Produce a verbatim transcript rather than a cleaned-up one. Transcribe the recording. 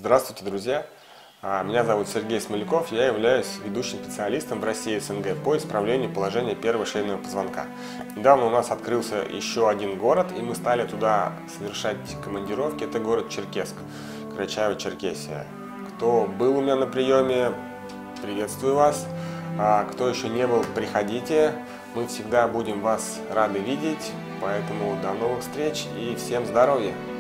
Здравствуйте, друзья! А, Меня зовут Сергей Смоляков, я являюсь ведущим специалистом в России и СНГ по исправлению положения первого шейного позвонка. Недавно у нас открылся еще один город, и мы стали туда совершать командировки. Это город Черкесск, Карачаево-Черкесия. Кто был у меня на приеме, приветствую вас. А кто еще не был, приходите. Мы всегда будем вас рады видеть. Поэтому до новых встреч и всем здоровья!